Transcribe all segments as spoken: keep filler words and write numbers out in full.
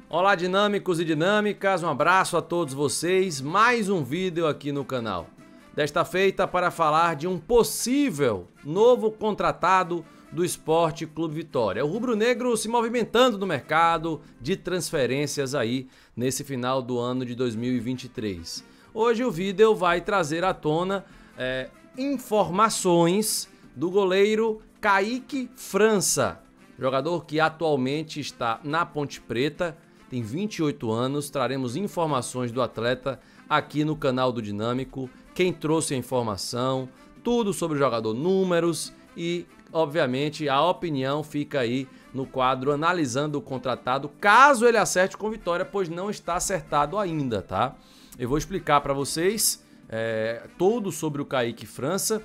Olá, dinâmicos e dinâmicas, um abraço a todos vocês, mais um vídeo aqui no canal. Desta feita para falar de um possível novo contratado do Sport Clube Vitória. O rubro-negro se movimentando no mercado de transferências aí nesse final do ano de dois mil e vinte e três. Hoje o vídeo vai trazer à tona é, informações do goleiro Kaique França, jogador que atualmente está na Ponte Preta, tem vinte e oito anos. Traremos informações do atleta aqui no canal do Dinâmico, quem trouxe a informação, tudo sobre o jogador, números e, obviamente, a opinião fica aí no quadro analisando o contratado, caso ele acerte com Vitória, pois não está acertado ainda, tá? Eu vou explicar para vocês é, tudo sobre o Kaique França,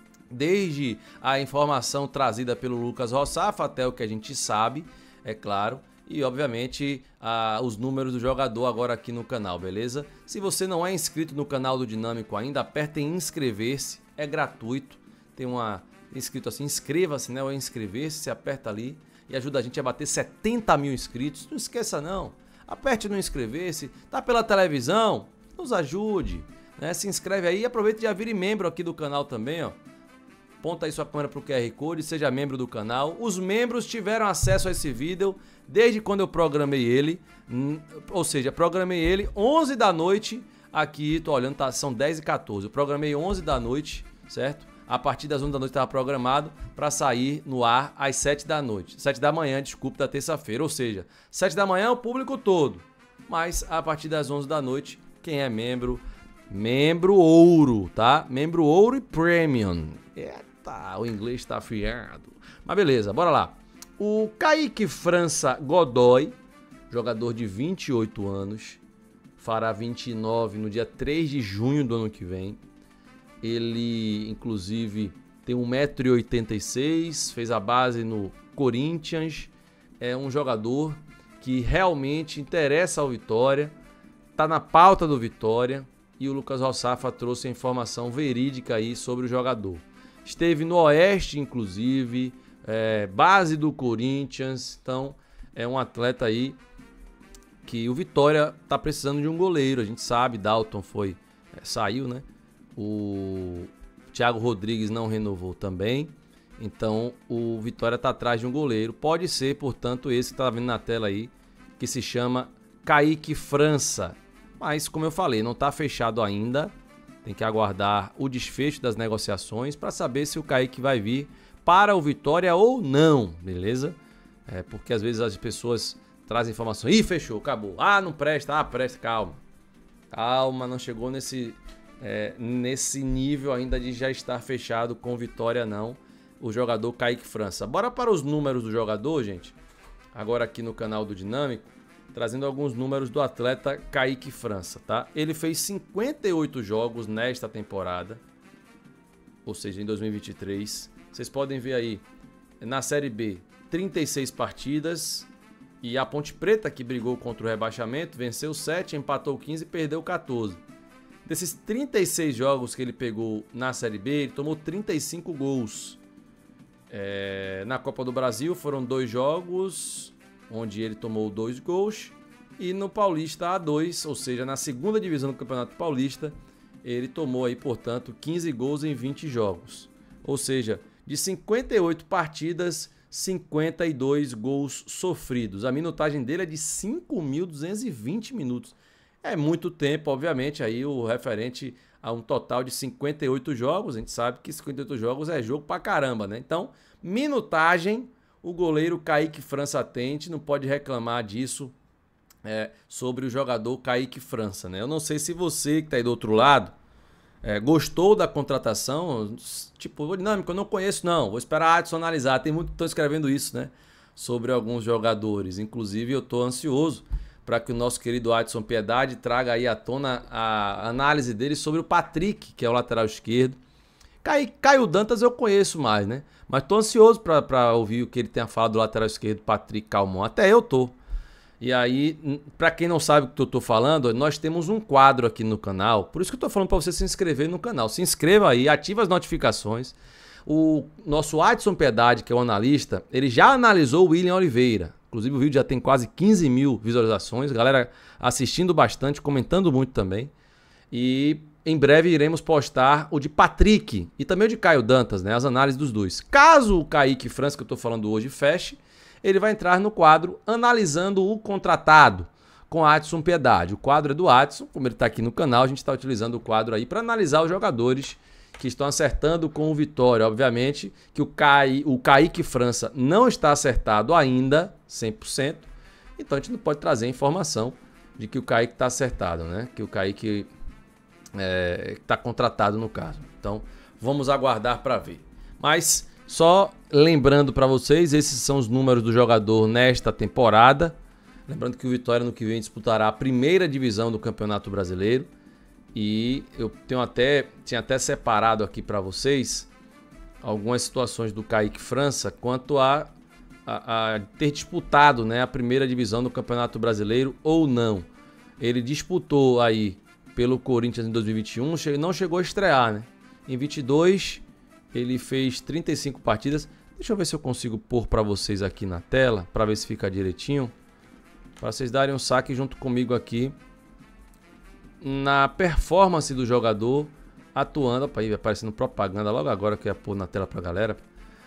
desde a informação trazida pelo Lucas Rossafa até o que a gente sabe, é claro, e obviamente a, os números do jogador agora aqui no canal, beleza? Se você não é inscrito no canal do Dinâmico ainda, aperta em inscrever-se, é gratuito, tem uma inscrito assim, inscreva-se, né? Ou inscrever-se, você aperta ali e ajuda a gente a bater setenta mil inscritos, não esqueça não, aperte no inscrever-se, tá pela televisão, nos ajude, né? Se inscreve aí e aproveita e já vire membro aqui do canal também, ó. Aponta aí sua câmera para o Q R Code, seja membro do canal. Os membros tiveram acesso a esse vídeo desde quando eu programei ele, ou seja, programei ele onze da noite, aqui, tô olhando, tá, são dez e quatorze, eu programei onze da noite, certo? A partir das onze da noite estava programado para sair no ar às sete da noite, sete da manhã, desculpa, da terça-feira, ou seja, sete da manhã é o público todo, mas a partir das onze da noite, quem é membro, membro ouro, tá? Membro ouro e premium. Eita, o inglês tá afiado. Mas beleza, bora lá. O Kaique França Godoy, jogador de vinte e oito anos, fará vinte e nove no dia três de junho do ano que vem. Ele, inclusive, tem um metro e oitenta e seis, fez a base no Corinthians. É um jogador que realmente interessa ao Vitória, tá na pauta do Vitória, e o Lucas Rossafa trouxe a informação verídica aí sobre o jogador. Esteve no Oeste, inclusive, é, base do Corinthians, então é um atleta aí que o Vitória tá precisando de um goleiro, a gente sabe, Dalton foi, é, saiu, né? O Thiago Rodrigues não renovou também, então o Vitória tá atrás de um goleiro, pode ser, portanto, esse que tá vendo na tela aí, que se chama Kaique França, mas como eu falei, não tá fechado ainda. Tem que aguardar o desfecho das negociações para saber se o Kaique vai vir para o Vitória ou não, beleza? É porque às vezes as pessoas trazem informação, ih, fechou, acabou, ah, não presta, ah, presta, calma. Calma, não chegou nesse, é, nesse nível ainda de já estar fechado com o Vitória não, o jogador Kaique França. Bora para os números do jogador, gente, agora aqui no canal do Dinâmico, trazendo alguns números do atleta Kaique França, tá? Ele fez cinquenta e oito jogos nesta temporada, ou seja, em dois mil e vinte e três. Vocês podem ver aí, na Série B, trinta e seis partidas, e a Ponte Preta, que brigou contra o rebaixamento, venceu sete, empatou quinze e perdeu quatorze. Desses trinta e seis jogos que ele pegou na Série B, ele tomou trinta e cinco gols. É, na Copa do Brasil foram dois jogos, onde ele tomou dois gols, e no Paulista A dois, ou seja, na segunda divisão do Campeonato Paulista, ele tomou aí, portanto, quinze gols em vinte jogos. Ou seja, de cinquenta e oito partidas, cinquenta e dois gols sofridos. A minutagem dele é de cinco mil duzentos e vinte minutos. É muito tempo, obviamente, aí o referente a um total de cinquenta e oito jogos. A gente sabe que cinquenta e oito jogos é jogo pra caramba, né? Então, minutagem, o goleiro Kaique França atende, não pode reclamar disso é, sobre o jogador Kaique França, né? Eu não sei se você que está aí do outro lado é, gostou da contratação, tipo, Dinâmico, eu não conheço não, vou esperar a Adson analisar, tem muito que estão escrevendo isso, né? Sobre alguns jogadores, inclusive eu estou ansioso para que o nosso querido Adson Piedade traga aí à tona a análise dele sobre o Patrick, que é o lateral esquerdo. Caio Dantas eu conheço mais, né? Mas tô ansioso para ouvir o que ele tem a falar do lateral esquerdo, Patrick Calmon. Até eu tô. E aí, para quem não sabe o que eu tô falando, nós temos um quadro aqui no canal. Por isso que eu tô falando para você se inscrever no canal. Se inscreva aí, ative as notificações. O nosso Adson Piedade, que é o analista, ele já analisou o William Oliveira. Inclusive o vídeo já tem quase quinze mil visualizações, galera assistindo bastante, comentando muito também. E em breve iremos postar o de Patrick e também o de Caio Dantas, né? As análises dos dois. Caso o Kaique França, que eu estou falando hoje, feche, ele vai entrar no quadro analisando o contratado com Adson Piedade. O quadro é do Adson, como ele está aqui no canal, a gente está utilizando o quadro aí para analisar os jogadores que estão acertando com o Vitória. Obviamente que o, Cai, o Kaique França não está acertado ainda, cem por cento, então a gente não pode trazer informação de que o Kaique está acertado, né? Que o Kaique está é, contratado no caso. Então vamos aguardar para ver. Mas só lembrando para vocês, esses são os números do jogador nesta temporada. Lembrando que o Vitória no que vem disputará a primeira divisão do Campeonato Brasileiro. E eu tenho até, tinha até separado aqui para vocês algumas situações do Kaique França quanto a, a, a ter disputado, né, a primeira divisão do Campeonato Brasileiro ou não. Ele disputou aí pelo Corinthians em dois mil e vinte e um, não chegou a estrear, né? Em vinte e dois ele fez trinta e cinco partidas. Deixa eu ver se eu consigo pôr para vocês aqui na tela, para ver se fica direitinho, para vocês darem um saque junto comigo aqui na performance do jogador atuando. Opa, aí aparecendo propaganda logo agora que eu ia pôr na tela pra galera.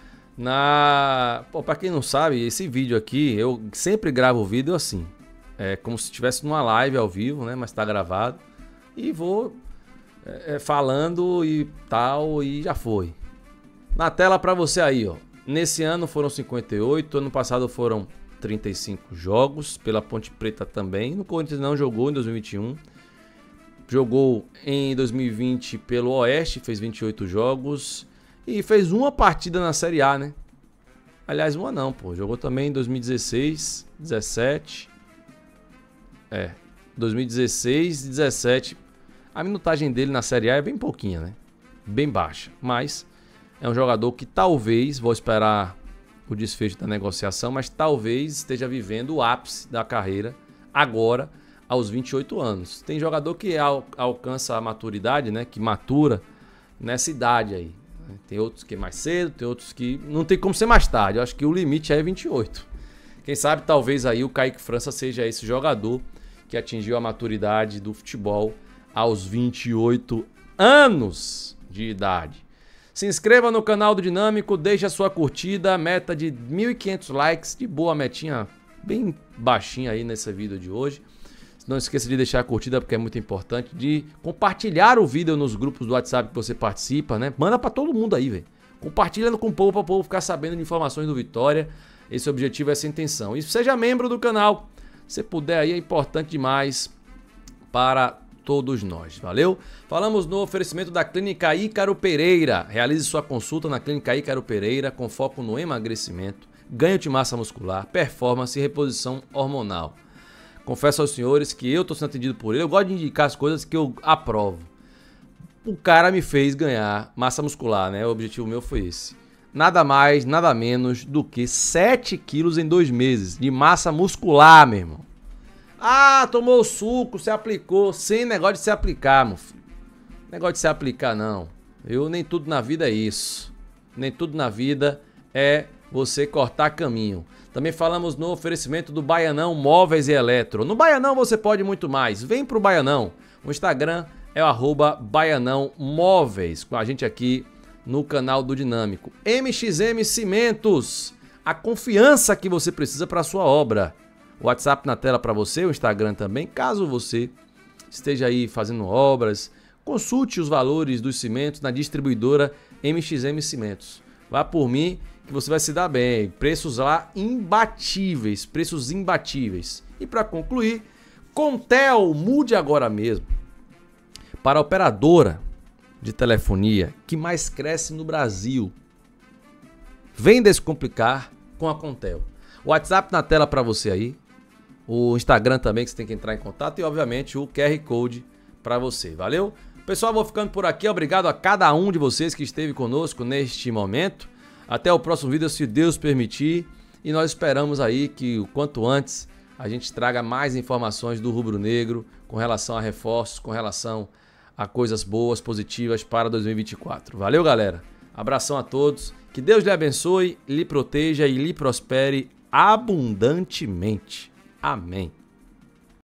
Na... Pô, pra quem não sabe, esse vídeo aqui, eu sempre gravo o vídeo assim. É como se estivesse numa live ao vivo, né? Mas tá gravado. E vou é, falando e tal, e já foi. Na tela pra você aí, ó. Nesse ano foram cinquenta e oito, ano passado foram trinta e cinco jogos, pela Ponte Preta também. No Corinthians não jogou em dois mil e vinte e um. Jogou em dois mil e vinte pelo Oeste, fez vinte e oito jogos e fez uma partida na Série A, né? Aliás, uma não, pô. Jogou também em dois mil e dezesseis, dezessete. É, dois mil e dezesseis e dezessete. A minutagem dele na Série A é bem pouquinha, né? Bem baixa. Mas é um jogador que talvez, vou esperar o desfecho da negociação, mas talvez esteja vivendo o ápice da carreira agora, aos vinte e oito anos. Tem jogador que al alcança a maturidade, né? Que matura nessa idade aí. Tem outros que é mais cedo, tem outros que não tem como ser mais tarde. Eu acho que o limite é vinte e oito. Quem sabe talvez aí o Kaique França seja esse jogador que atingiu a maturidade do futebol aos vinte e oito anos de idade. Se inscreva no canal do Dinâmico, deixe a sua curtida, meta de mil e quinhentos likes, de boa metinha, bem baixinha aí nesse vídeo de hoje. Não esqueça de deixar a curtida porque é muito importante, de compartilhar o vídeo nos grupos do WhatsApp que você participa, né? Manda pra todo mundo aí, velho. Compartilha com o povo para o povo ficar sabendo de informações do Vitória. Esse é o objetivo, essa é a intenção. E seja membro do canal, se puder aí, é importante demais para todos nós, valeu? Falamos no oferecimento da Clínica Ícaro Pereira. Realize sua consulta na Clínica Ícaro Pereira com foco no emagrecimento, ganho de massa muscular, performance e reposição hormonal. Confesso aos senhores que eu estou sendo atendido por ele. Eu gosto de indicar as coisas que eu aprovo. O cara me fez ganhar massa muscular, né? O objetivo meu foi esse. Nada mais, nada menos do que sete quilos em dois meses de massa muscular, meu irmão. Ah, tomou o suco, se aplicou. Sem negócio de se aplicar, meu filho. Negócio de se aplicar, não. Eu nem tudo na vida é isso. Nem tudo na vida é você cortar caminho. Também falamos no oferecimento do Baianão Móveis e Eletro. No Baianão você pode muito mais. Vem pro Baianão. O Instagram é o arroba Baianão Móveis. Com a gente aqui no canal do Dinâmico. M X M Cimentos. A confiança que você precisa para a sua obra. O WhatsApp na tela para você, o Instagram também. Caso você esteja aí fazendo obras, consulte os valores dos cimentos na distribuidora M X M Cimentos. Vá por mim que você vai se dar bem. Preços lá imbatíveis, preços imbatíveis. E para concluir, Contel, mude agora mesmo para a operadora de telefonia que mais cresce no Brasil. Vem descomplicar com a Contel. O WhatsApp na tela para você aí, o Instagram também que você tem que entrar em contato e obviamente o Q R Code para você. Valeu? Pessoal, vou ficando por aqui. Obrigado a cada um de vocês que esteve conosco neste momento. Até o próximo vídeo, se Deus permitir. E nós esperamos aí que o quanto antes a gente traga mais informações do Rubro Negro com relação a reforços, com relação a coisas boas, positivas para dois mil e vinte e quatro. Valeu, galera. Abração a todos. Que Deus lhe abençoe, lhe proteja e lhe prospere. abundantemente. Amém.